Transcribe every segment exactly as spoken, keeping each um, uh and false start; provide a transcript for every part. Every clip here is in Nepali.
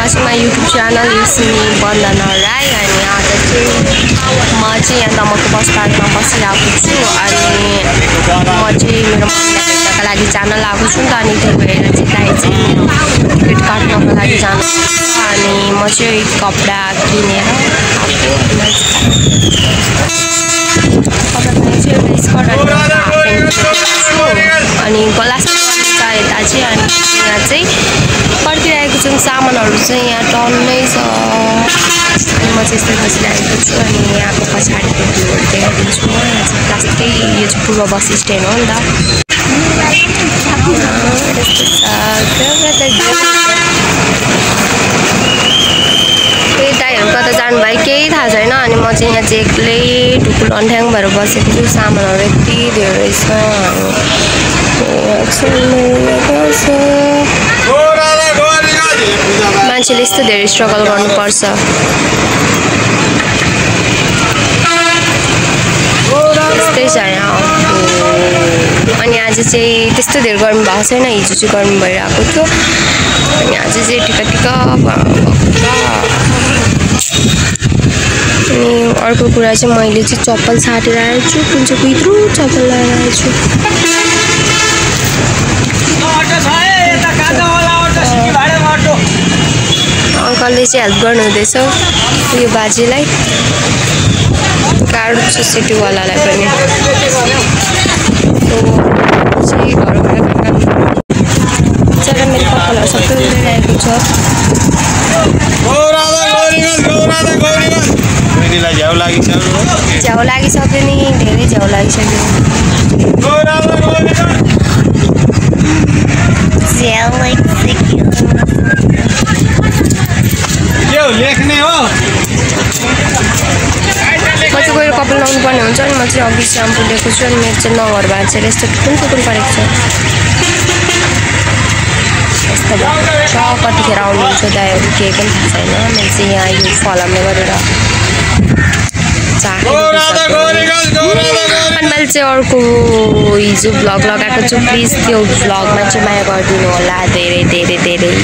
watching my YouTube channel. It's me Bandana Rai and आज चाहिँ म चाहिँ यहाँ दमकको बस पार्कमा बसिरहेको छु अनि म चाहिँ मेरो मम्मीलाई भेट्नका लागि जान लागेको छु नि त अनि त्यही भएर चाहिँ दाइ चाहिँ मेरो टिकट काट्नको लागि जानु अनि म चाहिँ कपडा किनेर आएको अनि गलास यता चाहिँ अनि यहाँ चाहिँ पर्खिरहेको छु सामानहरू चाहिँ यहाँ टन्नै छ अनि म चाहिँ यस्तै बसिरहेको छु अनि यहाँको पछाडिको भ्यूहरू देखाइदिन्छु यहाँ चाहिँ लास्टै यो चाहिँ पूर्व बस स्ट्यान्ड हो नि त त्यही दाइहरू कता जानुभयो केही थाहा छैन अनि म चाहिँ यहाँ चाहिँ एक्लै ढुकुल अन्ठ्याङ भएर बसेको छु सामानहरू यति धेरै छ मान्छेले यस्तो धेरै स्ट्रगल गर्नुपर्छ त्यस्तै छ यहाँ अनि आज चाहिँ त्यस्तो धेरै गर्मी भएको छैन हिजो चाहिँ गर्मी भइरहेको थियो अनि आज चाहिँ टिका टिका भएको छ अनि अर्को कुरा चाहिँ मैले चाहिँ चप्पल साटेर आएको छु कुन चाहिँ कुइत्रो चप्पल लगाएर आएको छु अङ्कलले चाहिँ हेल्प गर्नुहुँदैछ यो बाजेलाई गाह्रो छ सिटीवालालाई पनि चाहिँ घरबाट मेरो कपालहरू सबै उडिरहेको छ झ्याउ लागिसक्यो नि धेरै झ्याउ लागिसक्यो लेख्ने हो म चाहिँ गएर कपाल लाउनु पर्ने हुन्छ अनि म चाहिँ अघि स्याम्पू लिएको छु अनि मेरो चाहिँ नगर बाँचेर यस्तो कुन कुन परेको छ यस्तो भएको छ कतिखेर आउनुहुन्छ दाइहरू केही पनि थाहा छैन मैले चाहिँ यहाँ यो फलामले गरेर अनि मैले चाहिँ अर्को हिजो भ्लग लगाएको छु प्लिज त्यो भ्लगमा चाहिँ माया गरिदिनु होला धेरै धेरै धेरै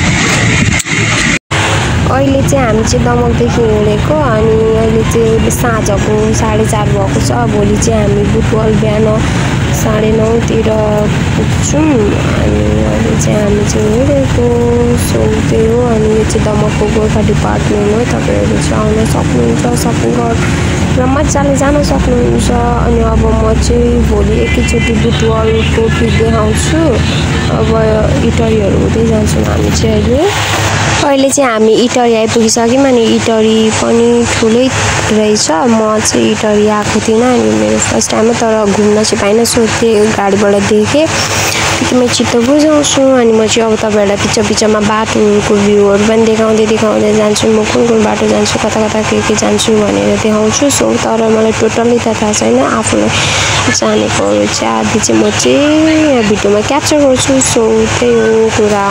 अहिले चाहिँ हामी चाहिँ दमकदेखि हिँडेको अनि अहिले चाहिँ साँझको साढे चार भएको छ भोलि चाहिँ हामी बुटवल बिहान साढे नौतिर पुग्छौँ अनि अहिले चाहिँ हामी चाहिँ हिँडेको सो त्यही हो अनि यो चाहिँ दमकको गोर्खा डिपार्टमेन्ट हो तपाईँहरू चाहिँ आउन सक्नुहुन्छ सपिङ गरेर मजाले जान सक्नुहुन्छ अनि अब म चाहिँ भोलि एकैचोटि बुटवलको पिक देखाउँछु अब इटरीहरू हुँदै जान्छौँ हामी चाहिँ अहिले अहिले चाहिँ हामी इटरी आइपुगिसक्यौँ अनि इटरी पनि ठुलै रहेछ म चाहिँ इटरी आएको थिइनँ अनि मेरो फर्स्ट टाइम हो तर घुम्न चाहिँ पाइनँ सो त्यो गाडीबाट देखेँ एकदमै चित्त बुझाउँछु अनि म चाहिँ अब तपाईँहरूलाई पिछा पिछामा बाटोहरूको भ्यूहरू पनि देखाउँदै देखाउँदै जान्छु म कुन कुन बाटो जान्छु कता कता के के जान्छु भनेर देखाउँछु सो तर मलाई टोटल्ली त थाहा छैन आफूलाई जानेकोहरू चाहिँ आदि चाहिँ म चाहिँ भिडियोमा क्याप्चर गर्छु सो त्यही हो कुरा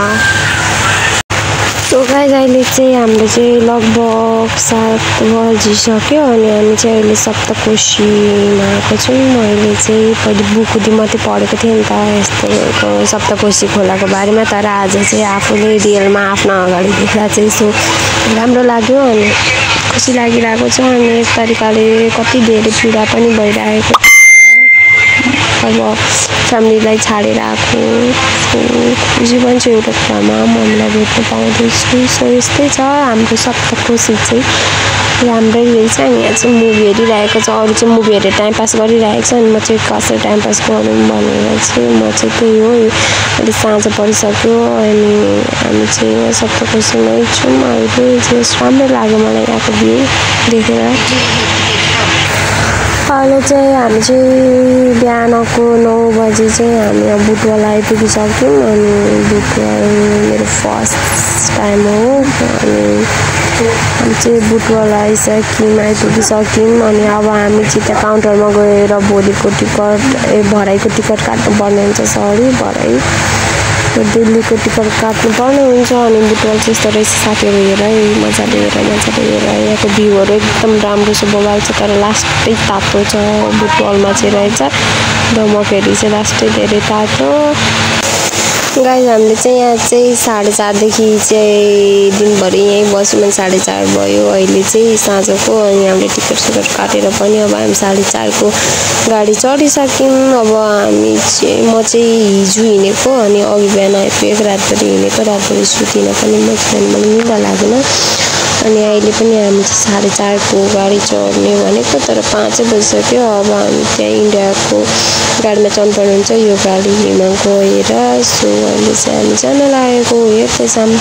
सो गाइस अहिले चाहिँ हाम्रो चाहिँ लगभग सात बजिसक्यो अनि हामी चाहिँ अहिले सप्तकोशीमा आएको छौँ अहिले चाहिँ पहिले बुकुदी मात्रै पढेको थिएँ नि त यस्तो सप्तकोशी खोलाको बारेमा तर आज चाहिँ आफूले रियलमा आफ्नो अगाडि देख्दा चाहिँ सो राम्रो लाग्यो अनि खुसी लागिरहेको छ अनि एक तरिकाले कति धेरै पीडा पनि भइरहेको छ अब फ्यामिलीलाई छाडेर आएको जीवन चाहिँ एउटा कुरामा मम्मीलाई भेट्न पाउँदैछु सो यस्तै छ हाम्रो सप्तकोशी चाहिँ राम्रै रहेछ अनि यहाँ चाहिँ मुभी हेरिरहेको छ अरू चाहिँ मुभी हेरेर टाइम पास गरिरहेको छ अनि म चाहिँ कसरी टाइम पास गरौँ भनेर चाहिँ म चाहिँ त्यही हो अहिले साँझ परिसक्यो अनि हामी चाहिँ यहाँ सप्तकोशीमै छौँ अहिले चाहिँ राम्रो लाग्यो मलाई यहाँको भ्यू देखेर अहिले चाहिँ हामी चाहिँ बिहानको नौ बजी चाहिँ हामी अब बुटवल आइपुगिसक्यौँ अनि बुटवल मेरो फर्स्ट टाइम हो अनि हामी चाहिँ बुटवल आइसक्यौँ आइपुगिसक्यौँ अनि अब हामी चाहिँ त्यहाँ काउन्टरमा गएर भोलिको टिकट ए भराइको टिकट काट्नु पर्ने हुन्छ सरी भराइ दिल्लीको टिकट काट्नु पर्ने हुन्छ अनि बुटवल चाहिँ यस्तो रहेछ साथीहरू हेर मजाले हेर मजाले हेर यहाँको भ्यूहरू एकदम राम्रो छ बबाल छ तर लास्टै तातो छ बुटवलमा चाहिँ रहेछ दमकहरू चाहिँ लास्टै धेरै तातो गाइस हामीले चाहिँ यहाँ चाहिँ साढे चारदेखि चाहिँ दिनभरि यहीँ बस्यौँ। साढे चार भयो अहिले चाहिँ साँझको। अनि हामीले टिकट सिकट काटेर पनि अब हामी साढे चारको गाडी चढिसक्यौँ। अब हामी चाहिँ म चाहिँ हिजो हिँडेको अनि अघि बिहान आइपुगेको रातभरि हिँडेको रातभरि सुतिनँ पनि म चाहिँ मलाई निद्रा लागेन। अनि अहिले पनि हामी चाहिँ साढे चारको गाडी चढ्ने भनेको तर पाँचै बजिसक्यो। अब हामी त्यहाँ इन्डियाको गाडीमा चढ्नुपर्ने हुन्छ यो गाडीमा गएर। सो अहिले चाहिँ हामी जान लागेको हेर्दैछौँ।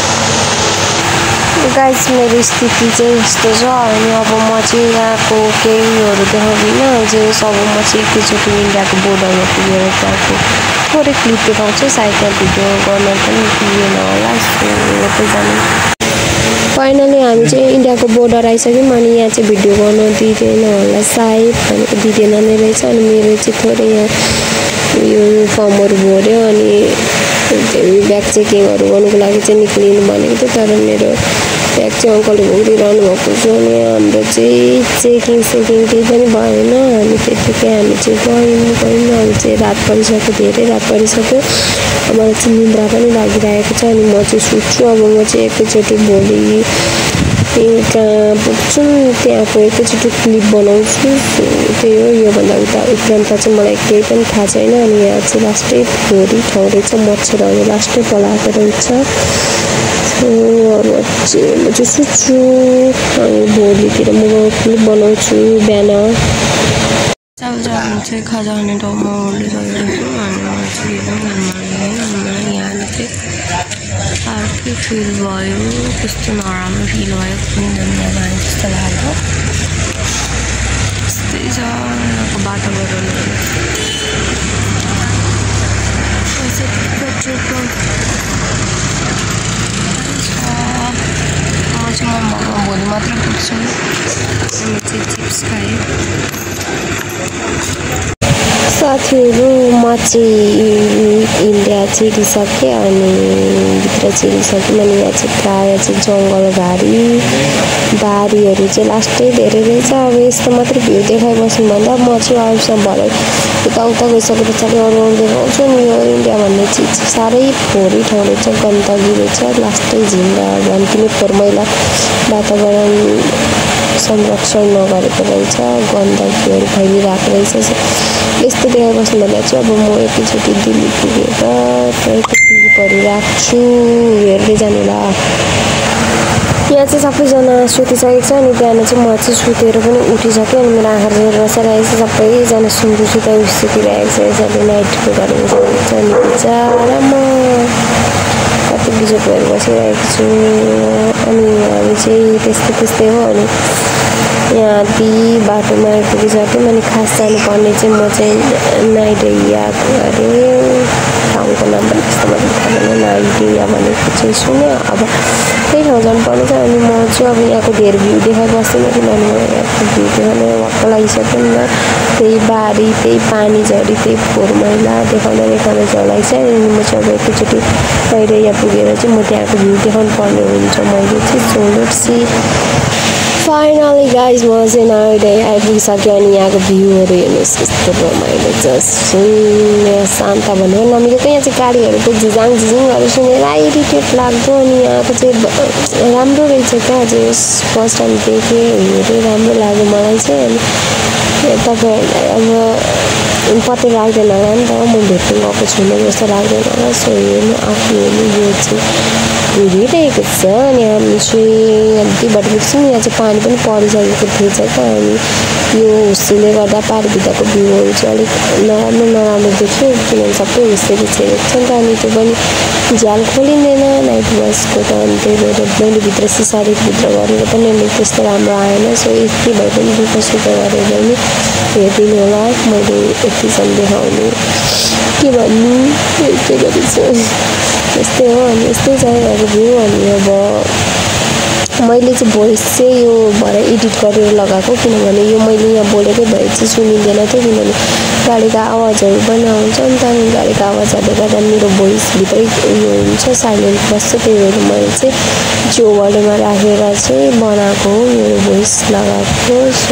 गाइस मेरो स्थिति चाहिँ यस्तो छ। अनि अब म चाहिँ यहाँको केही उयोहरू देखाउँदिनँ जे सब म चाहिँ एकैचोटि इन्डियाको बोर्डरमा पुगेर त्यहाँको थोरै क्लिप देखाउँछु। साइडमा भिडियो गर्न पनि पुगेन होला। सो हेर्दै जानु। फाइनली हामी चाहिँ इन्डियाको बोर्डर आइसक्यौँ। अनि यहाँ चाहिँ भिडियो गर्नु दिँदैन होला सायद भनेको दिँदैन नै रहेछ। अनि मेरो चाहिँ थोरै यहाँ यो फर्महरू भर्यो अनि ब्याग चेकिङहरू गर्नुको लागि चाहिँ निक्लिनु भनेको थियो तर मेरो ब्याग चाहिँ अङ्कलले बोकिदिइरहनु भएको छ। अनि हाम्रो चाहिँ चेकिङ सेकिङ केही पनि भएन। हामी त्यतिकै हामी चाहिँ गयौँ गयौँ हामी चाहिँ रात परिसक्यो धेरै रात परिसक्यो। मलाई चाहिँ निद्रा पनि लागिरहेको छ अनि म चाहिँ सुत्छु। अब म चाहिँ एकैचोटि भोलि कहाँ पुग्छु त्यहाँको एकैचोटि क्लिप बनाउँछु। त्यही हो योभन्दा उता उपरान्त चाहिँ मलाई केही पनि थाहा छैन। अनि यहाँ चाहिँ लास्टै फोहोरी ठाउँ रहेछ मच्छरहरू लास्टै पलाएको रहेछ। अब चाहिँ म चाहिँ सुत्छु अनि भोलितिर म क्लिप बनाउँछु बिहान। अब चाहिँ हामी चाहिँ खाजा खाने ठाउँमा ओर्लिसकेको छु। अनि म चाहिँ मलाई यहाँ चाहिँ अर्कै फिल भयो कस्तो नराम्रो फिल भयो कुनै जग्गा भने जस्तो लाग्यो। त्यस्तै छ यहाँको वातावरण। पेट्रोल पम्प म चाहिँ म भोलि मात्रै पुग्छु। अनि चाहिँ चिप्स खाएँ। साथीहरू म चाहिँ इन्डिया छिरिसकेँ अनि भित्र छिरिसकेँ। अनि यहाँ चाहिँ प्रायः चाहिँ जङ्गल घारी बारीहरू चाहिँ लास्टै धेरै रहेछ। अब यस्तो मात्रै भ्यू देखाइबस्नु भन्दा म चाहिँ अरूसँग भरे उता गइसके पछाडि अरू अरू देखाउँछु। नि यो इन्डिया भन्ने चिज साह्रै फोहोरी ठाउँ रहेछ गन्दगी रहेछ लास्टै झिङ्गा भन्ने फोहोर मैला वातावरण संरक्षण नगरेको रहेछ गन्दगीहरू फैलिरहेको रहेछ। यस्तो देखाइबस्नु भन्दा चाहिँ अब म एकैचोटि दिल्ली पुगेर टयको क्लिपहरू राख्छु हेर्दै जानु होला। यहाँ चाहिँ सबैजना सुतिसकेको छ। अनि बिहान चाहिँ म चाहिँ सुतेर पनि उठिसकेँ। अनि मेरो आँखा हेरेर बसिरहेको छ सबैजना सुन्नु सुता सुतिरहेको छ। यसरी नाइटको गरेर छ अनि बिचरा म कति बिजोक भएर बसिरहेको छु। अनि हामी चाहिँ त्यस्तै त्यस्तै हो। अनि यहाँ ती बाटोमा आइपुगिसक्यौँ। अनि खास जानुपर्ने चाहिँ म चाहिँ नाइडेरिया गरेँ ठाउँको नाम पनि त्यस्तो मैले थाहा भएन। नाइडेरिया भनेको चाहिँ सुन्यो अब त्यही ठाउँ जानुपर्ने छ। अनि म चाहिँ अब यहाँको धेरै भ्यू देखाइबस्दिनँ किनभने म यहाँको भ्यू देखाउन वाक्क लागिसक्यो नि त। त्यही बारी त्यही पानी झरी त्यही फोहोर मैला देखाउँदा देखाउँदा चलाइछ। अनि म चाहिँ अब एकैचोटि नाइडेरिया पुगेर चाहिँ म त्यहाँको भ्यू देखाउनु पर्ने हुन्छ मैले चाहिँ। So let's see. Finally guys म चाहिँ नाइडेरिया आइपुगिसक्यो। अनि यहाँको भ्यूहरू हेर्नुहोस् कस्तो रमाइलो छ शून्य शान्त भनेर नमिलेको। यहाँ चाहिँ गाडीहरूको झिझाङ झिझिङहरू सुनेर इरिटेट लाग्दो। अनि यहाँको चाहिँ राम्रो रहेछ क्या अझै फर्स्ट टाइम देखेँ हेरेँ राम्रो लाग्यो मलाई चाहिँ। अनि तपाईँहरूलाई अब पत्तै लाग्दैन होला नि त म भेट्नु गएको छुइनँ जस्तो लाग्दैन होला। सो हेर्नु आफू हेर्नु यो चाहिँ हेरिरहेको छ। अनि हामी चाहिँ यतिबाट पुग्छौँ। यहाँ चाहिँ पानी पनि परिसकेको थिएछ क्या। अनि यो हुस्सीले गर्दा पारिभित्रको भ्यूहरू चाहिँ अलिक नराम्रो नराम्रो देख्यो किनभने सबै हुस्सेले छेकेको छ नि त। अनि त्यो पनि झ्याल खोलिँदैन नाइट बसको त। अनि त्यही भएर मैले भित्र सिसारीभित्र गरेर पनि अलिक त्यस्तो राम्रो आएन। सो यति भए पनि दुःख सुख गरेर पनि हेरिदिनु होला। मैले यतिसम्म देखाउने के भन्नु यस्तै गरी चाहिँ यस्तै हो। अनि यस्तै जग्गाको भ्यू। अनि अब मैले चाहिँ भोइस चाहिँ यो भएर एडिट गरेर लगाएको किनभने यो मैले यहाँ बोलेकै भए चाहिँ सुनिँदैन थियो किनभने गाडीको आवाजहरू पनि आउँछ नि त। अनि गाडीको आवाजहरूले गर्दा मेरो भोइसभित्रै उयो हुन्छ साइलेन्ट बस्छ। त्यही भएर मैले चाहिँ जोभरमा राखेर चाहिँ बनाएको हो मेरो भोइस लगाएको। सो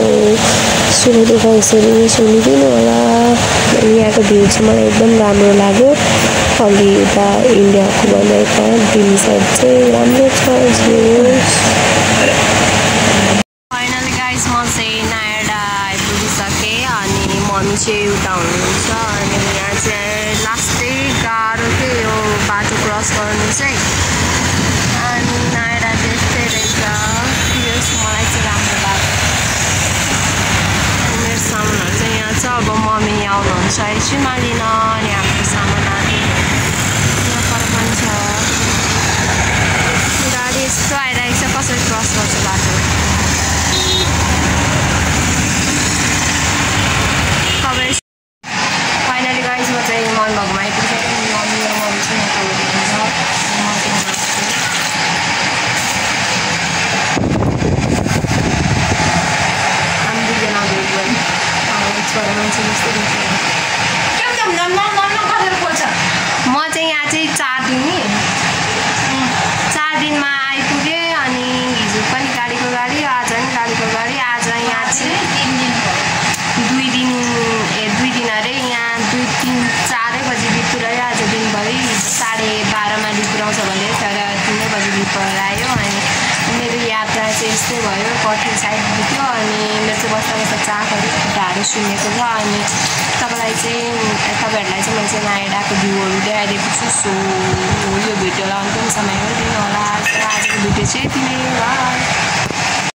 सुरुदेखि यसरी नै सुनिदिनु होला। यहाँको भ्यू चाहिँ मलाई एकदम राम्रो लाग्यो। अलि उता इन्डियाको भन्दा यता दिल्ली साइड चाहिँ राम्रो छ। फाइनली गाइस म चाहिँ नयाडा आइपुगिसकेँ अनि मम्मी चाहिँ उता हुनुहुन्छ अनि यहाँ चाहिँ लास्टै गाह्रो के यो बाटो क्रस गर्नु चाहिँ अनि नयाडा त्यस्तै रहेछ। यस मलाई चाहिँ राम्रो लाग्यो। मेरो सामानहरू चाहिँ यहाँ छ। अब मम्मी आउनुहुन्छ एकछिनमा लिन अनि हाम्रो सामानहरू यहाँ पर पनि छ। गाडी यस्तो आइरहेको छ कसरी क्रस गर्छ बाटो। फाइनली गाइस म चाहिँ मन भएकोमा आइपुगेँ। मम्मी र मम्मी चाहिँ यहाँ तल हुनुहुन्छ। म चाहिँ हामी दुईजना भेट गयौँ। छोरा मान्छे जस्तो म चाहिँ यहाँ चाहिँ चार दिन नि चार दिनमा आइपुगेँ अनि हिजो पनि गाडीको गाडी आज पनि गाडीको गाडी। आज यहाँ चाहिँ तिन दिन दुई दिन ए दुई दिन अरे यहाँ दुई तिन चारै बजी बित पुऱ्यायो। आज दिनभरि साढे बाह्रमा बित पुऱ्याउँछ भने तर तिनै बजी बित पुऱ्यायो। अनि मेरो यात्रा चाहिँ यस्तै भयो। कठिन साइड बित्यो अनि मेरो चाहिँ बस्दा बस्दा चाखहरू खुट्टाहरू सुन्नेको छ। अनि तपाईँलाई चाहिँ तपाईँहरूलाई चाहिँ मैले चाहिँ नयाडाको भ्यूहरू देखाइदिएको छु। सो यो भिडियोलाई अन्तिम समयमा दिनु होला। आजको भिडियो चाहिँ यति नै हो।